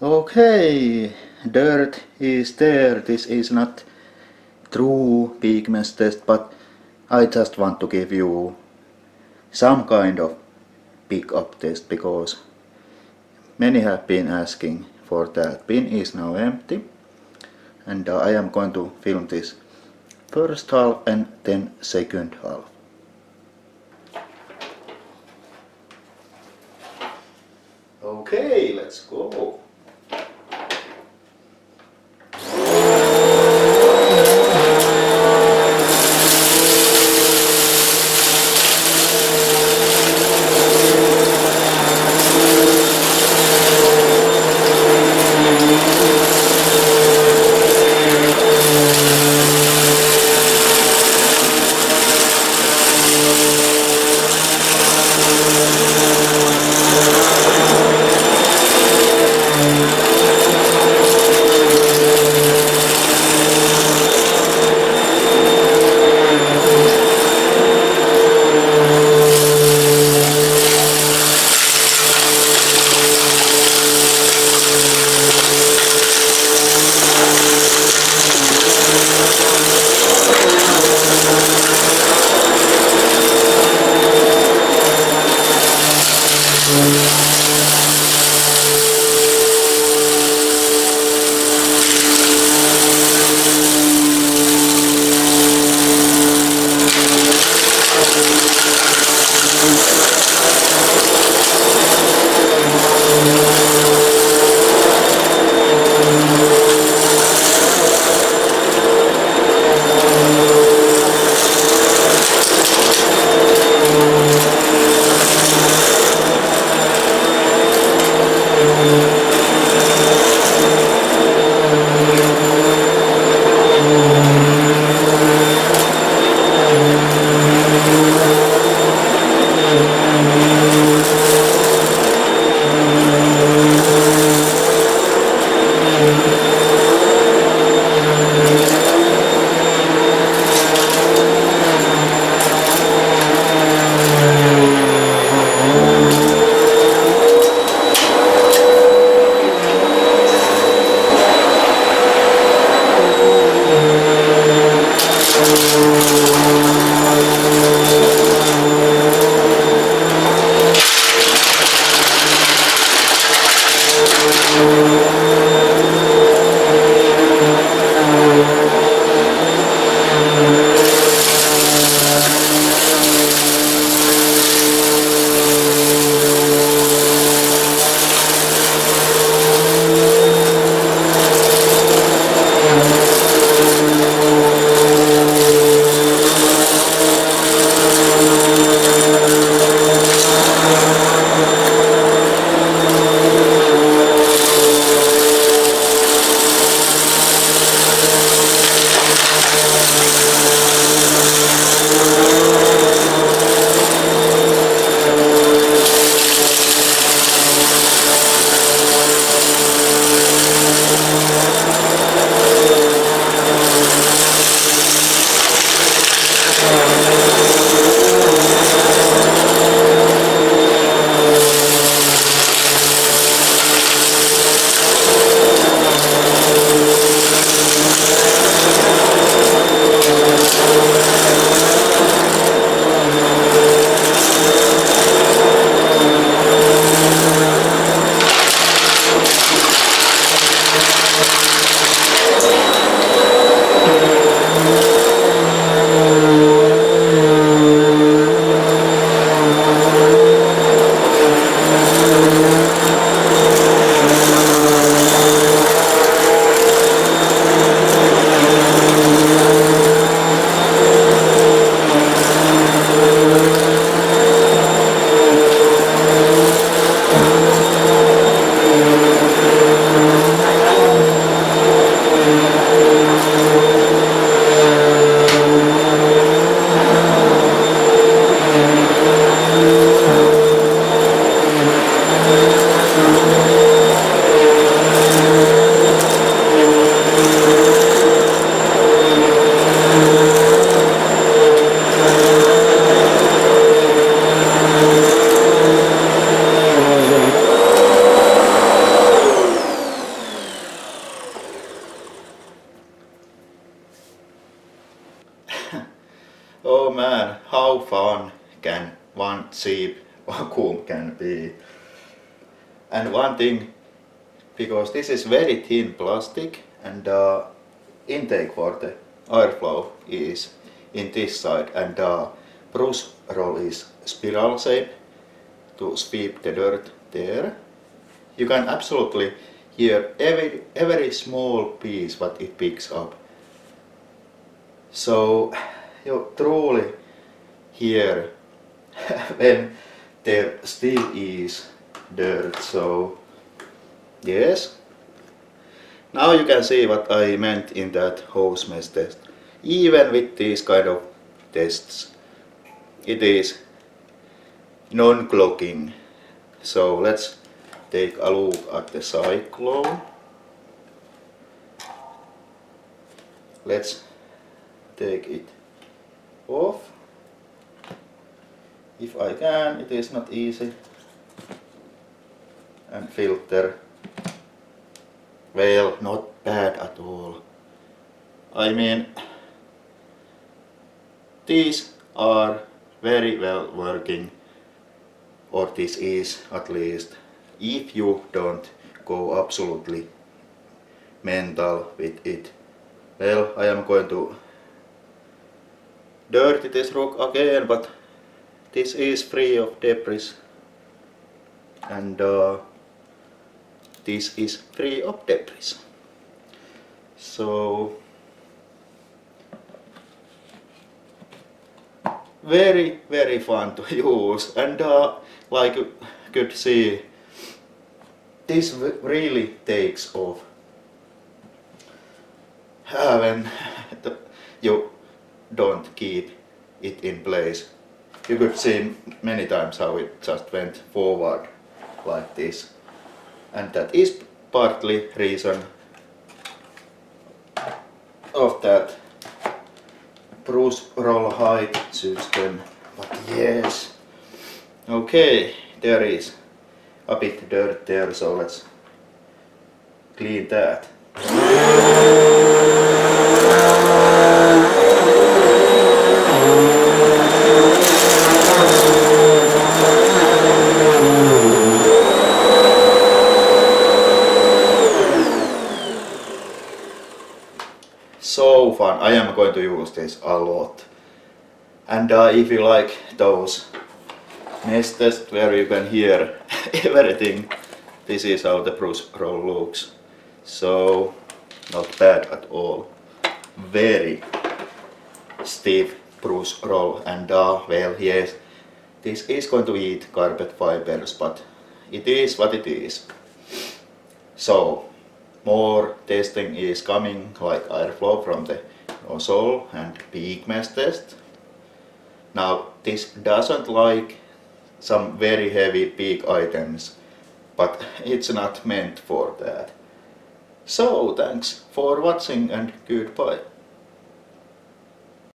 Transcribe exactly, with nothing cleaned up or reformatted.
Okay, dirt is there. This is not true pigments test, but I just want to give you some kind of pick-up test because many have been asking for that. Bin is now empty and uh, I am going to film this first half and then second half. Okay, let's go. And one thing, because this is very thin plastic and uh, intake for the airflow is in this side, and uh, brush roll is spiral shape to sweep the dirt there. You can absolutely hear every, every small piece what it picks up. So you truly hear when there still is dirt. So yes, now you can see what I meant in that hose mesh test. Even with these kind of tests, it is non-clogging. So let's take a look at the cyclone. Let's take it off. If I can, it is not easy. And filter. Well, not bad at all. I mean, these are very well working, or this is at least, if you don't go absolutely mental with it. Well, I am going to dirty this rock again, but this is free of debris, and uh, this is free of debris. So very very fun to use, and uh, like you could see, this really takes off uh, when the, you don't keep it in place. You could see many times how it just went forward like this, and that is partly reason of that brush roll height system. But yes, okay, there is a bit dirt there, so let's clean that. So fun. I am going to use this a lot. And uh, if you like those mesh tests where you can hear everything, this is how the brush roll looks. So not bad at all. Very stiff brush roll, and uh, well, yes, this is going to eat carpet fibers, but it is what it is. So more testing is coming, like airflow from the nozzle and peak mesh test. Now this doesn't like some very heavy peak items, but it's not meant for that. So thanks for watching and goodbye.